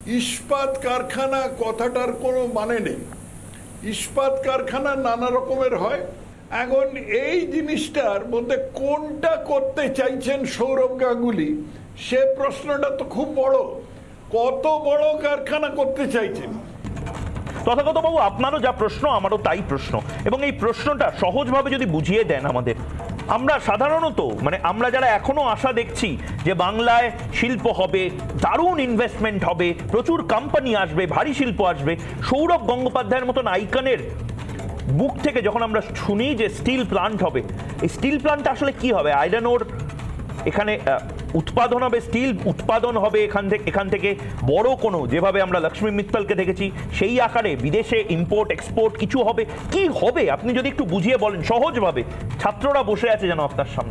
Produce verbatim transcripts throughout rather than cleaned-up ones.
ইস্পাত কারখানা কথাটার কোনো মানে নেই। ইস্পাত কারখানা নানা রকমের হয়। এখন এই জিনিসটার মধ্যে কোনটা করতে চাইছেন সৌরভ গাঙ্গুলি, সে প্রশ্নটা তো খুব বড়। কত বড় কারখানা করতে চাইছেন? তথাগত বাবু, আপনারও যা প্রশ্ন আমারও তাই প্রশ্ন, এবং এই প্রশ্নটা সহজভাবে যদি বুঝিয়ে দেন আমাদের, আমরা সাধারণত মানে আমরা যারা এখনো আশা দেখছি যে বাংলায় শিল্প হবে, দারুণ ইনভেস্টমেন্ট হবে, প্রচুর কোম্পানি আসবে, ভারী শিল্প আসবে, সৌরভ গঙ্গোপাধ্যায়ের মতন আইকনের বুক থেকে যখন আমরা শুনি যে স্টিল প্লান্ট হবে, এই স্টিল প্লান্টটা আসলে কি হবে? আয়রন ওর এখানে উৎপাদন হবে, স্টিল উৎপাদন হবে এখান থেকে, এখান থেকে বড় কোনো, যেভাবে আমরা লক্ষ্মী মিত্তলকে দেখেছি সেই আকারে বিদেশে ইম্পোর্ট এক্সপোর্ট কিছু হবে? কি হবে আপনি যদি একটু বুঝিয়ে বলেন সহজভাবে, ছাত্ররা বসে আছে যেন আপনার সামনে।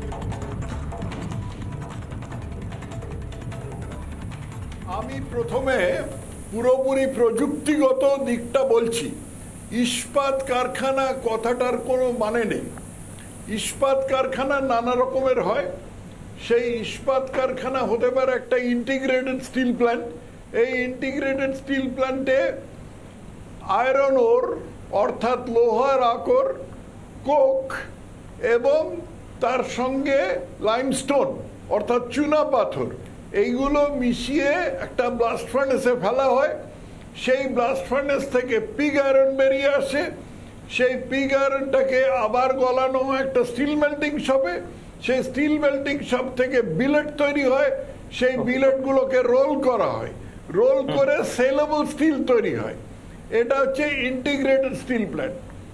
আমি প্রথমে পুরোপুরি প্রযুক্তিগত দিকটা বলছি। ইস্পাত কারখানা কথাটার কোনো মানে নেই। ইস্পাত কারখানা নানা রকমের হয়। সেই ইস্পাত কারখানা হতে পারে একটা ইন্টিগ্রেটেড স্টিল প্ল্যান্ট। এই ইন্টিগ্রেটেড স্টিল প্ল্যান্টে আয়রন ওর অর্থাৎ লোহার আকর, কোক এবং তার সঙ্গে লাইমস্টোন অর্থাৎ চুনা পাথর, এইগুলো মিশিয়ে একটা ব্লাস্ট ফার্নেসে ফেলা হয়। সেই ব্লাস্ট ফার্নেস থেকে পিগ আয়রন বেরিয়ে আসে। সেই পিগ আয়রনটাকে আবার গলানো হয় একটা স্টিল মেল্টিং শপে। সেই স্টিল মেল্টিং শপ থেকে বিলেট তৈরি হয়। সেই বিলেটগুলোকে রোল করা হয়, রোল করে সেলেবল স্টিল তৈরি হয়। এটা হচ্ছে ইন্টিগ্রেটেড স্টিল প্ল্যান্ট।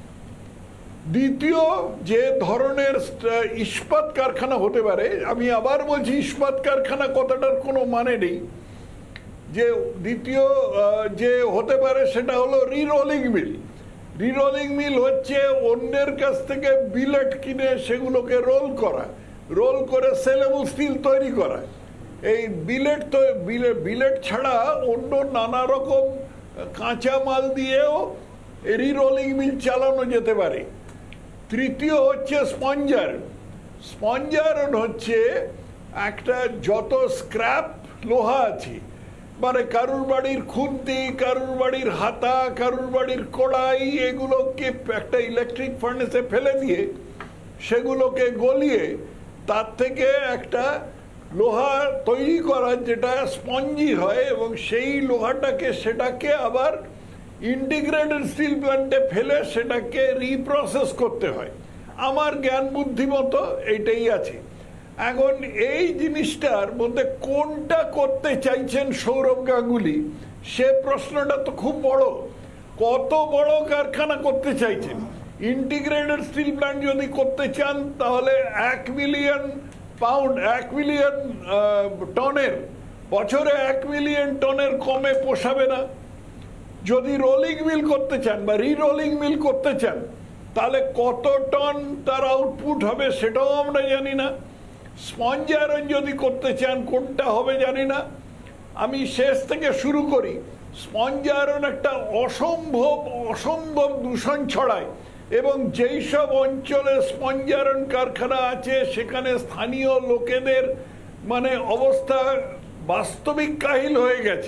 দ্বিতীয় যে ধরনের ইস্পাত কারখানা হতে পারে, আমি আবার বলছি ইস্পাত কারখানা কথাটার কোনো মানে নেই। যে দ্বিতীয় যে হতে পারে সেটা হলো রিরোলিং মিল। রিরোলিং মিল হচ্ছে অন্যের কাছ থেকে বিলেট কিনে সেগুলোকে রোল করা, রোল করে সেলেবল স্টিল তৈরি করা। এই বিলেট তো বিলেট ছাড়া অন্য নানা রকম কাঁচা মাল দিয়েও রিরোলিং মিল চালানো যেতে পারে। তৃতীয় হচ্ছে স্পঞ্জার। স্পঞ্জার হচ্ছে একটা যত স্ক্র্যাপ লোহা আছে, মানে কারুর বাড়ির খুন্তি, কারুর বাড়ির হাতা, কারুর বাড়ির কড়াই, এগুলোকে একটা ইলেকট্রিক ফার্নেসে ফেলে দিয়ে সেগুলোকে গলিয়ে তার থেকে একটা লোহা তৈরি করা যেটা স্পঞ্জি হয়, এবং সেই লোহাটাকে সেটাকে আবার ইন্টিগ্রেটেড স্টিল প্ল্যান্টে ফেলে সেটাকে রিপ্রসেস করতে হয়। আমার জ্ঞান বুদ্ধিমতো এইটাই আছে। এখন এই জিনিসটার মধ্যে কোনটা করতে চাইছেন সৌরভ গাঙ্গুলি, সে প্রশ্নটা তো খুব বড়। কত বড় কারখানা করতে চাইছেন? ইন্টিগ্রেটেড স্টিল প্ল্যান্ট যদি করতে চান তাহলে এক মিলিয়ন পাউন্ড, এক মিলিয়ন টনের, বছরে এক মিলিয়ন টনের কমে পোষাবে না। যদি রোলিং মিল করতে চান বা রিরোলিং মিল করতে চান তাহলে কত টন তার আউটপুট হবে সেটাও আমরা জানি না। স্পঞ্জ আয়রন যদি করতে চান কোনটা হবে জানি না। আমি শেষ থেকে শুরু করি। স্পঞ্জ আয়রন একটা অসম্ভব অসম্ভব দূষণ ছড়ায়, এবং যেই সব অঞ্চলে স্পঞ্জ আয়রন কারখানা আছে সেখানে স্থানীয় লোকেদের মানে অবস্থা বাস্তবিক কাহিল হয়ে গেছে।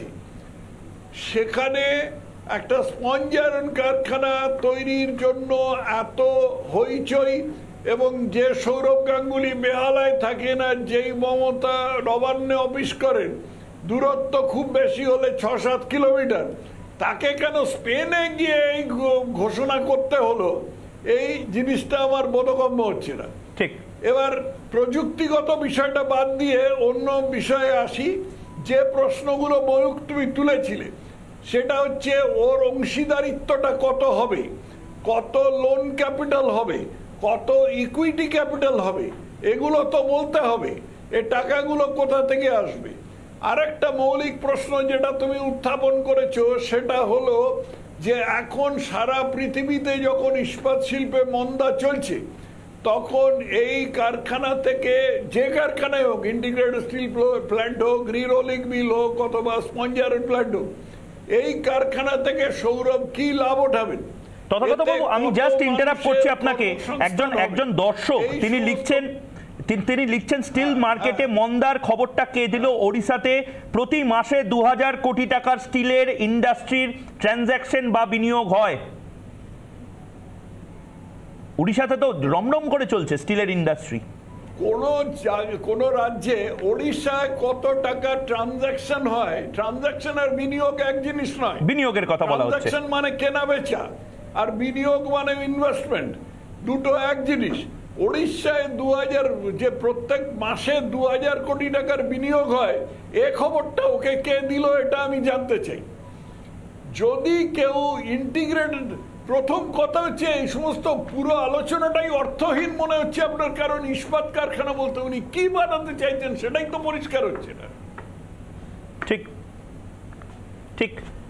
সেখানে একটা স্পঞ্জ আয়রন কারখানা তৈরির জন্য এত হইচই, এবং যে সৌরভ গাঙ্গুলি বেহালায় থাকেন আর যেই মমতা নবান্নে অফিস করেন, দূরত্ব খুব বেশি হলে ছ সাত কিলোমিটার, তাকে কেন স্পেনে গিয়ে এই ঘোষণা করতে হলো, এই জিনিসটা আমার বোধগম্য হচ্ছে না। ঠিক। এবার প্রযুক্তিগত বিষয়টা বাদ দিয়ে অন্য বিষয়ে আসি। যে প্রশ্নগুলো ময়ূক তুমি তুলেছিলে সেটা হচ্ছে ওর অংশীদারিত্বটা কত হবে, কত লোন ক্যাপিটাল হবে, কত ইকুইটি ক্যাপিটাল হবে, এগুলো তো বলতে হবে। এই টাকাগুলো কোথা থেকে আসবে? আরেকটা মৌলিক প্রশ্ন যেটা তুমি উত্থাপন করেছো সেটা হলো যে এখন সারা পৃথিবীতে যখন ইস্পাত শিল্পে মন্দা চলছে, তখন এই কারখানা থেকে, যে কারখানায় হোক, ইন্টিগ্রেটেড স্টিল প্ল্যান্ট হোক, রিরোলিং মিল হোক অথবা স্পঞ্জ আয়রন প্ল্যান্ট হোক, এই কারখানা থেকে সৌরভ কি লাভ ওঠাবেন? তথাগত বাবু, আমি জাস্ট ইন্টারাপ্ট করছি আপনাকে। একজন একজন দর্শক তিনি লিখছেন তিনি তিনি লিখছেন স্টিল মার্কেটে মন্দার খবরটা কে দিল? ওড়িশাতে প্রতি মাসে দু হাজার কোটি টাকার স্টিলের ইন্ডাস্ট্রির ট্রানজ্যাকশন বা বিনিয়োগ হয়। উড়িষ্যাতে তো রমরম করে চলছে স্টিলের ইন্ডাস্ট্রি। কোন কোন রাজ্যে ওড়িশায় কত টাকা ট্রানজাকশন হয়? ট্রানজাকশন আর বিনিয়োগ এক জিনিস নয়। বিনিয়োগের কথা বলা হচ্ছে। ট্রানজাকশন মানে কেনা বেচা, আর বিনিয়োগ মানে ইনভেস্টমেন্ট, দুটো এক জিনিস। ওড়িশায় দু হাজার যে প্রত্যেক মাসে দু হাজার কোটি টাকার বিনিয়োগ হয়, এ খবরটা ওকে কে দিল এটা আমি জানতে চাই। যদি কেউ ইন্টিগ্রেটেড, প্রথম কথা হচ্ছে এই সমস্ত পুরো আলোচনাটাই অর্থহীন মনে হচ্ছে আপনার, কারণ ইস্পাত কারখানা বলতে উনি কি বানাতে চাইছেন সেটাই তো পরিষ্কার হচ্ছে না। ঠিক ঠিক